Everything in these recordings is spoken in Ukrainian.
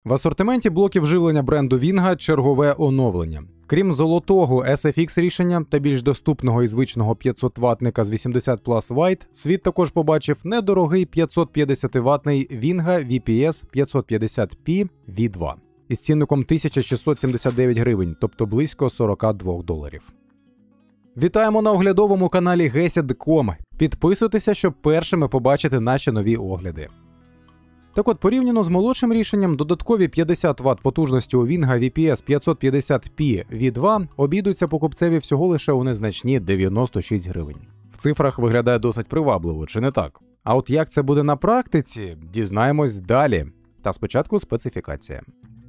В асортименті блоків живлення бренду Wingha чергове оновлення. Крім золотого SFX рішення та більш доступного і звичного 500-ваттника з 80 Plus White, світ також побачив недорогий 550-ваттний Wingha VPS 550p V2 із цінником 1679 гривень, тобто близько $42. Вітаємо на оглядовому каналі Gesit.com. Підписуйтеся, щоб першими побачити наші нові огляди. Так от, порівняно з молодшим рішенням, додаткові 50 Вт потужності у Wingha VPS 550p V2 обійдуться покупцеві всього лише у незначні 96 гривень. В цифрах виглядає досить привабливо, чи не так? А от як це буде на практиці, дізнаємось далі. Та спочатку специфікація.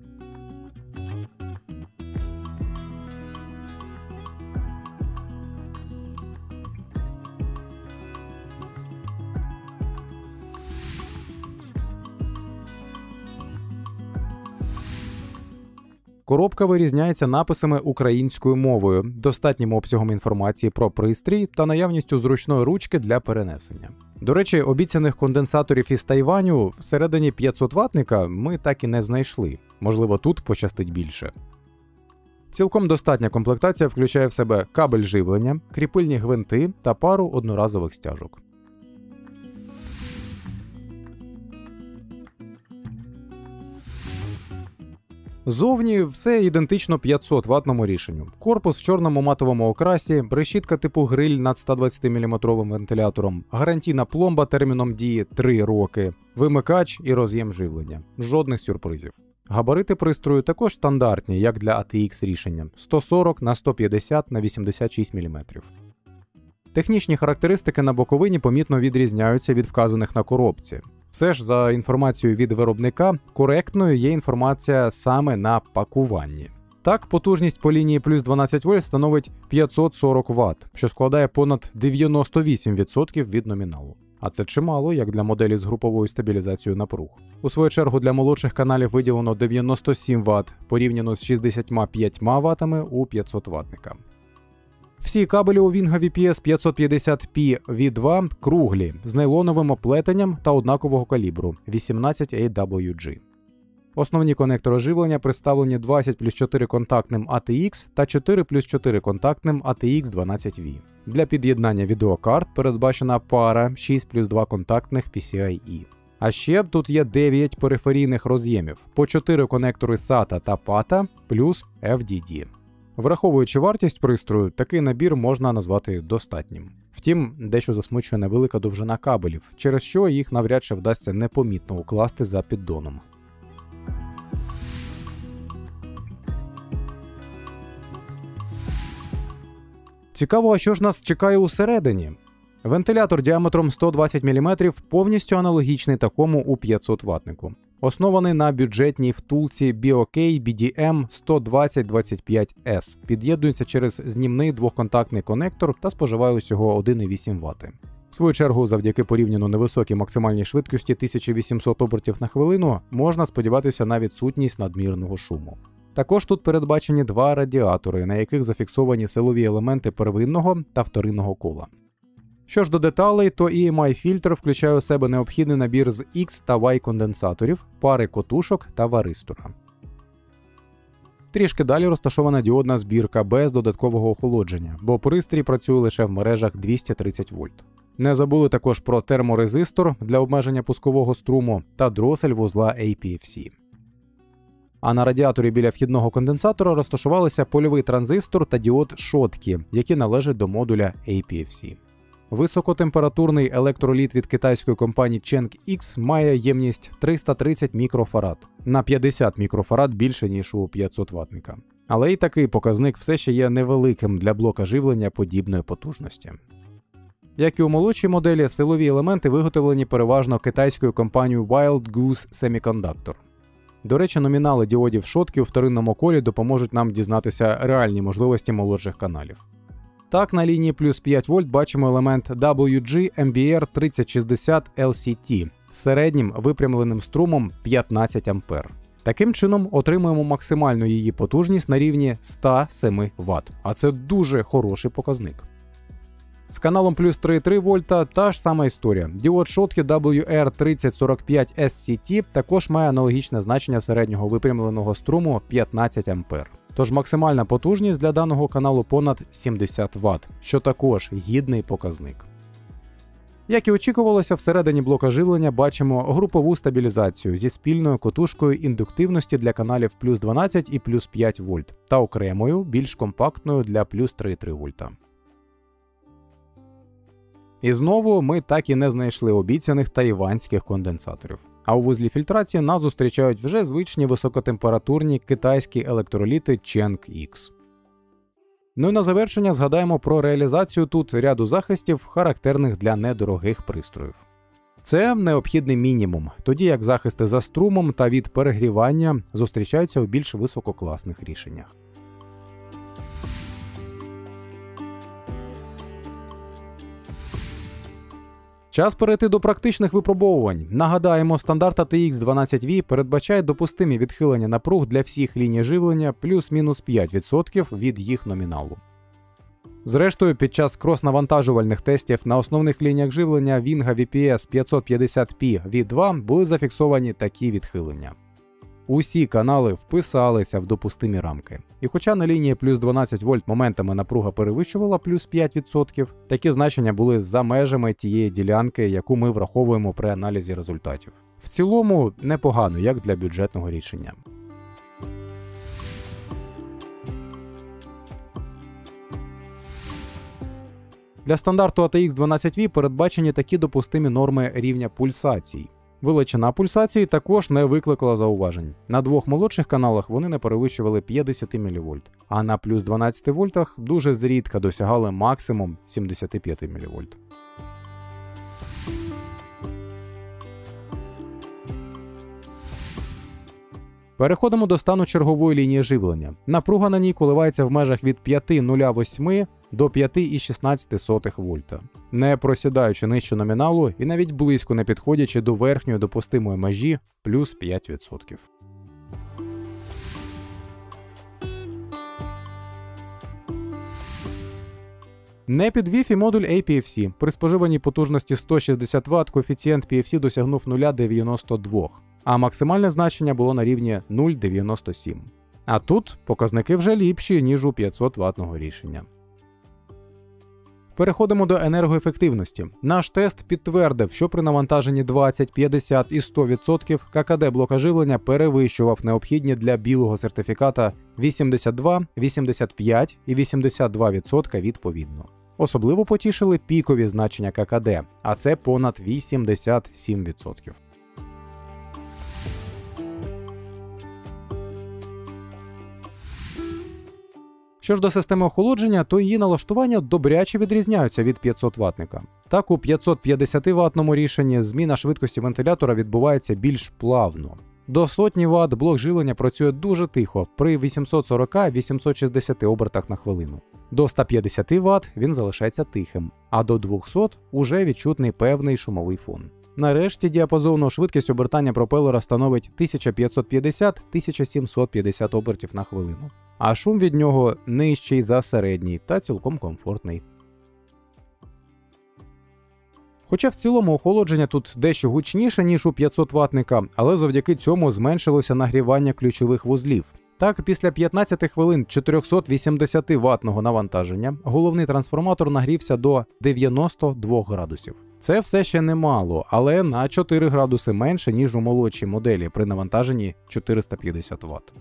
Коробка вирізняється написами українською мовою, достатнім обсягом інформації про пристрій та наявністю зручної ручки для перенесення. До речі, обіцяних конденсаторів із Тайваню всередині 500-ваттника ми так і не знайшли. Можливо, тут пощастить більше. Цілком достатня комплектація включає в себе кабель живлення, кріпильні гвинти та пару одноразових стяжок. Зовні все ідентично 500-ваттному рішенню. Корпус в чорному матовому окрасі, решітка типу гриль над 120-мм вентилятором, гарантійна пломба терміном дії 3 роки, вимикач і роз'єм живлення. Жодних сюрпризів. Габарити пристрою також стандартні, як для ATX рішення – 140 на 150 на 86 мм. Технічні характеристики на боковині помітно відрізняються від вказаних на коробці. Все ж, за інформацією від виробника, коректною є інформація саме на пакуванні. Так, потужність по лінії плюс 12 вольт становить 540 Вт, що складає понад 98% від номіналу. А це чимало, як для моделі з груповою стабілізацією напруг. У свою чергу для молодших каналів виділено 97 Вт, порівняно з 65 Вт у 500-ваттника. Всі кабелі у Wingha VPS 550p V2 круглі, з нейлоновим оплетенням та однакового калібру – 18 AWG. Основні конектори живлення представлені 20+4 контактним ATX та 4+4 контактним ATX12V. Для під'єднання відеокарт передбачена пара 6+2 контактних PCIe. А ще тут є 9 периферійних роз'ємів, по 4 конектори SATA та PATA плюс FDD. Враховуючи вартість пристрою, такий набір можна назвати достатнім. Втім, дещо засмучує невелика довжина кабелів, через що їх навряд чи вдасться непомітно укласти за піддоном. Цікаво, а що ж нас чекає усередині? Вентилятор діаметром 120 мм повністю аналогічний такому у 500-ваттнику. Оснований на бюджетній втулці BOK BDM 12025S, під'єднується через знімний двохконтактний конектор та споживає усього 1,8 Вт. В свою чергу, завдяки порівняно невисокій максимальній швидкості 1800 обертів на хвилину, можна сподіватися на відсутність надмірного шуму. Також тут передбачені 2 радіатори, на яких зафіксовані силові елементи первинного та вторинного кола. Що ж до деталей, то EMI-фільтр включає у себе необхідний набір з X та Y конденсаторів, пари котушок та варистора. Трішки далі розташована діодна збірка без додаткового охолодження, бо пристрій працює лише в мережах 230 вольт. Не забули також про терморезистор для обмеження пускового струму та дросель вузла APFC. А на радіаторі біля вхідного конденсатора розташувалися польовий транзистор та діод Шоткі, які належать до модуля APFC. Високотемпературний електроліт від китайської компанії Chang'X має ємність 330 мікрофарад, на 50 мікрофарад більше, ніж у 500-ваттника. Але і такий показник все ще є невеликим для блока живлення подібної потужності. Як і у молодшій моделі, силові елементи виготовлені переважно китайською компанією Wild Goose Semiconductor. До речі, номінали діодів Шоткі у вторинному колі допоможуть нам дізнатися реальні можливості молодших каналів. Так, на лінії плюс 5 вольт бачимо елемент WG MBR 3060 LCT з середнім випрямленим струмом 15 А. Таким чином отримуємо максимальну її потужність на рівні 107 Вт, а це дуже хороший показник. З каналом плюс 3,3 вольта та ж сама історія. Діод шотки WR3045 SCT також має аналогічне значення середнього випрямленого струму 15 А. Тож максимальна потужність для даного каналу понад 70 Вт, що також гідний показник. Як і очікувалося, всередині блока живлення бачимо групову стабілізацію зі спільною котушкою індуктивності для каналів плюс 12 і плюс 5 вольт та окремою, більш компактною для плюс 3,3 вольта. І знову ми так і не знайшли обіцяних тайванських конденсаторів. А у вузлі фільтрації нас зустрічають вже звичні високотемпературні китайські електроліти Cheng X. Ну і на завершення згадаємо про реалізацію тут ряду захистів, характерних для недорогих пристроїв. Це необхідний мінімум, тоді як захисти за струмом та від перегрівання зустрічаються у більш висококласних рішеннях. Час перейти до практичних випробовувань. Нагадаємо, стандарт ATX 12V передбачає допустимі відхилення напруг для всіх ліній живлення плюс-мінус 5% від їх номіналу. Зрештою, під час крос-навантажувальних тестів на основних лініях живлення Winga VPS 550p V2 були зафіксовані такі відхилення. Усі канали вписалися в допустимі рамки. І хоча на лінії плюс 12 вольт моментами напруга перевищувала плюс 5%, такі значення були за межами тієї ділянки, яку ми враховуємо при аналізі результатів. В цілому непогано, як для бюджетного рішення. Для стандарту ATX 12V передбачені такі допустимі норми рівня пульсацій. Величина пульсації також не викликала зауважень. На двох молодших каналах вони не перевищували 50 мВ, а на плюс 12 вольтах дуже зрідка досягали максимум 75 мВ. Переходимо до стану чергової лінії живлення. Напруга на ній коливається в межах від 5,08 до 5,16 вольта, не просідаючи нижче номіналу і навіть близько не підходячи до верхньої допустимої межі плюс 5%. Не підвів і модуль APFC. При споживанні потужності 160 Вт коефіцієнт PFC досягнув 0,92, а максимальне значення було на рівні 0,97. А тут показники вже ліпші, ніж у 500 ваттного рішення. Переходимо до енергоефективності. Наш тест підтвердив, що при навантаженні 20, 50 і 100% ККД блока живлення перевищував необхідні для білого сертифіката 82, 85 і 82% відповідно. Особливо потішили пікові значення ККД, а це понад 87%. Що ж до системи охолодження, то її налаштування добряче відрізняються від 500-ваттника. Так, у 550-ваттному рішенні зміна швидкості вентилятора відбувається більш плавно. До 100 Вт блок живлення працює дуже тихо, при 840-860 обертах на хвилину. До 150 Вт він залишається тихим, а до 200 уже відчутний певний шумовий фон. Нарешті діапазонну швидкість обертання пропелера становить 1550-1750 обертів на хвилину. А шум від нього нижчий за середній та цілком комфортний. Хоча в цілому охолодження тут дещо гучніше, ніж у 500-ваттника, але завдяки цьому зменшилося нагрівання ключових вузлів. Так, після 15 хвилин 480-ваттного навантаження головний трансформатор нагрівся до 92 градусів. Це все ще немало, але на 4 градуси менше, ніж у молодшій моделі при навантаженні 450 Вт.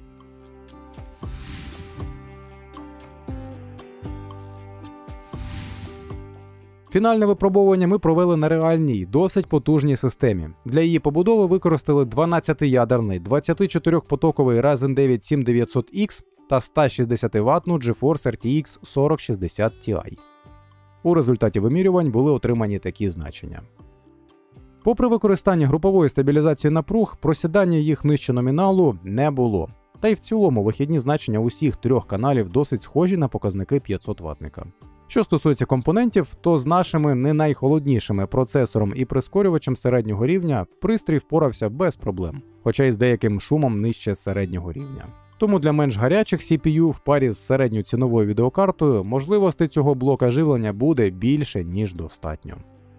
Фінальне випробовування ми провели на реальній, досить потужній системі. Для її побудови використали 12-ядерний, 24-потоковий Ryzen 9 7900X та 160-ваттну GeForce RTX 4060 Ti. У результаті вимірювань були отримані такі значення. Попри використання групової стабілізації напруг, просідання їх нижче номіналу не було. Та й в цілому вихідні значення усіх трьох каналів досить схожі на показники 500-ваттника. Що стосується компонентів, то з нашими не найхолоднішими процесором і прискорювачем середнього рівня пристрій впорався без проблем, хоча й з деяким шумом нижче середнього рівня. Тому для менш гарячих CPU в парі з середньоціновою відеокартою можливостей цього блока живлення буде більше, ніж достатньо.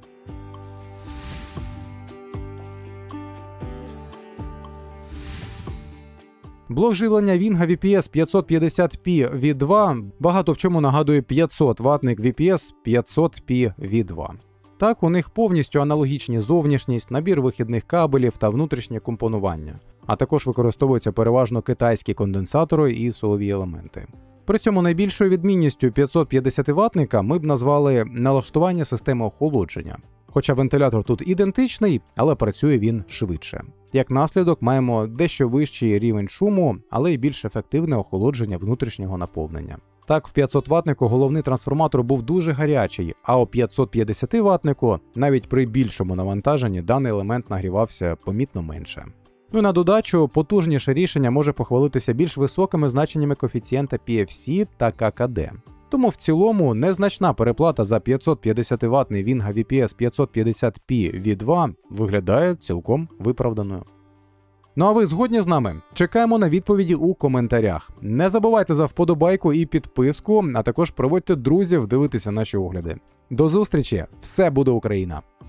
Блок живлення Winga VPS 550p V2 багато в чому нагадує 500-ваттник VPS 500p V2. Так, у них повністю аналогічні зовнішність, набір вихідних кабелів та внутрішнє компонування, а також використовуються переважно китайські конденсатори і силові елементи. При цьому найбільшою відмінністю 550-ваттника ми б назвали налаштування системи охолодження. Хоча вентилятор тут ідентичний, але працює він швидше. Як наслідок, маємо дещо вищий рівень шуму, але й більш ефективне охолодження внутрішнього наповнення. Так, в 500-ваттнику головний трансформатор був дуже гарячий, а у 550-ваттнику навіть при більшому навантаженні даний елемент нагрівався помітно менше. Ну і на додачу, потужніше рішення може похвалитися більш високими значеннями коефіцієнта PFC та ККD. Тому в цілому незначна переплата за 550-ваттний Winga VPS 550p V2 виглядає цілком виправданою. Ну а ви згодні з нами? Чекаємо на відповіді у коментарях. Не забувайте за вподобайку і підписку, а також проводьте друзів дивитися наші огляди. До зустрічі! Все буде Україна!